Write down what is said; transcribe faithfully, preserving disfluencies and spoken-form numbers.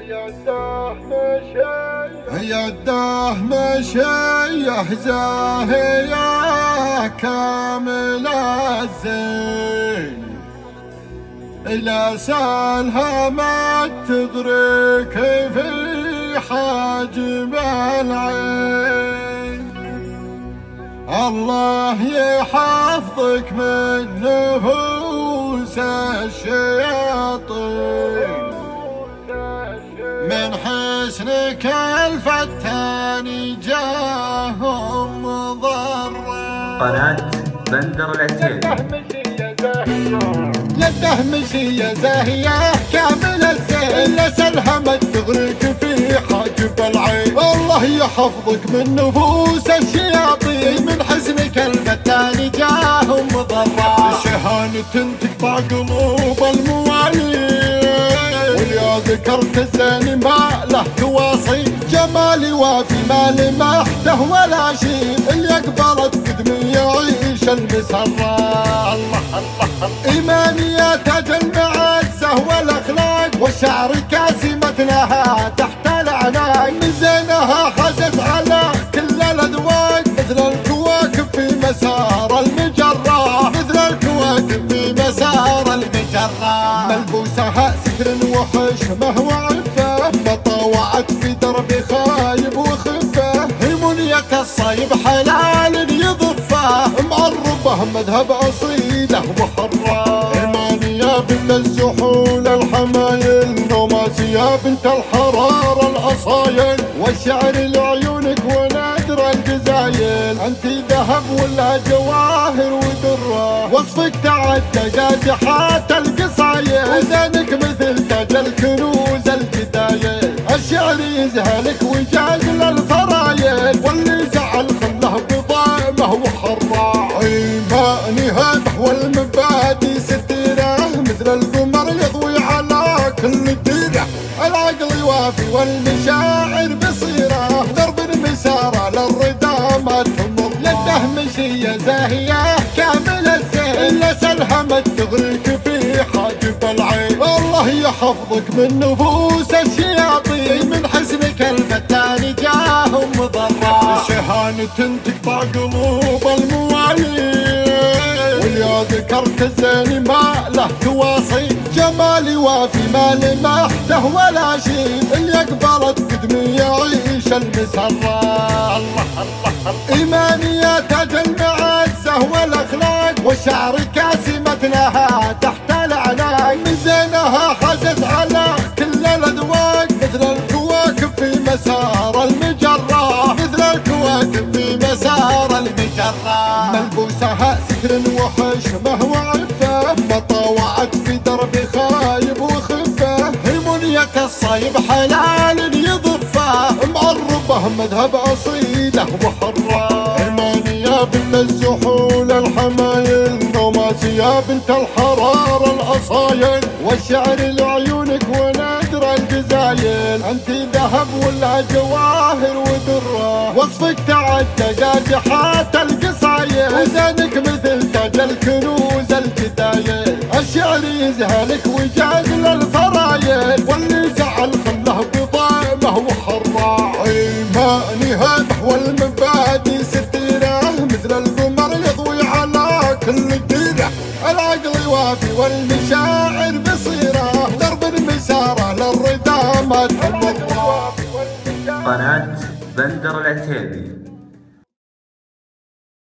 يده مشيه زاهية كامل الزين، لا سالها ما تغرك في حجم العين. الله يحفظك من نفوس الشياطين، من حسنك الفتان جاهم ضرا. قناة بندر العتيبي. يده مشية زاهية كامل الزين، لا سلهمت تغرق في حاجب العين. الله يحفظك من نفوس الشياطين، من حزنك الفتان جاهم ضرا. شهانة تقطع قلوب الموالين، واليا ذكرت الزين ما له تواصي. جمالي وافي ما لمحته ولا شيء، اللي يقبلت قدمي يعيش المسرة. الله الله إيماني يا تاج المعزة والأخلاق، والشعر كاسمة لها تحت الأعناق. من زينها حازت على كل الأذواق، مثل الكواكب في مسار المجرة، مثل الكواكب في مسار المجرة. ملبوسها ستر وحشمه وعفة، ما طاوعت في درب خايب وخفة. هي منية الصيب حلال يضفه، معربه مذهب أصيله وحرة. إيمانية بنت الزحول الحمايل، نوماسية بنت الحرارة الأصايل. والشعر لعيونك ونادر الجزايل، أنت ذهب ولا جواهر ودرة. وصفك تعدى جاجحات القصايل، وزنك مثل تاج الكنوز الجدايل. الشعر يزهلك وجاجل الفرايل، واللي زعل خله بضامه وحرة. إيماني هذا والمبادئ ستيرة، مثل القمر يضوي على كل ديرة. العقل يوافي والمشاعر بصيرة، درب المسارة للرضا ما تمر. يده مشية زاهية كامل الزين، لا سلهمت تغرق في حاجب العين. الله يحفظك من نفوس الشياطين، من حزنك الفتان جاهم ضرا. شهانة تقطع قلوب الموالين، واليا ذكرت الزين ما له تواصي. جمالي وافي ما لمحته ولا شيء، اللي يقبلت قدمي يعيش المسرة. الله الله إيماني يا تاج المعزة والأخلاق، والشعر كاسمة لها تحت الأعناق. من زينها حازت على كل الأذواق، مثل الكواكب في مسار المجرة، مثل الكواكب في مسار المجرة. ملبوسها ستر وحشمه وعفة، ما طاوعت في درب خايب وخفة. هي منية الصيب حلال يضفه، معربه مذهب أصيله وحرة. إيمانية بنت الزحول الحمايل، نوماسية بنت الحرارة الأصايل. والشعر لعيونك ونادر الجزايل، أنت ذهب ولا جواهر ودرة. وصفك تعدى جاجحات القصايل، وزنك مثل تاج الكنوز الجدايل. الشعر يزهلك وجاجل الفرايل، واللي زعل خله بضامه وحرة. إيماني هذا والمبادئ ستيرة، مثل القمر يضوي على كل ديرة. العقل يوافي والمشاعر بصيرة، درب المسارة للرضا ما تمر. قناة بندر العتيبي.